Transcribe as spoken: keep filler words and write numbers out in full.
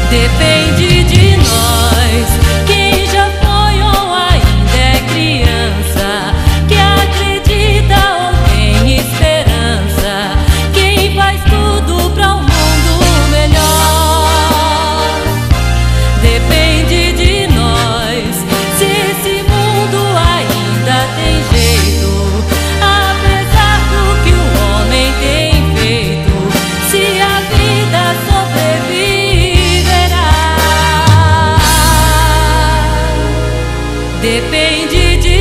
Depende de nós, quem já foi ou ainda é criança, que acredita ou tem esperança, quem faz tudo para um mundo melhor. Depende de nós, se esse mundo ainda tem jeito, apesar do que o homem tem feito, se a vida sobrevive. Depende de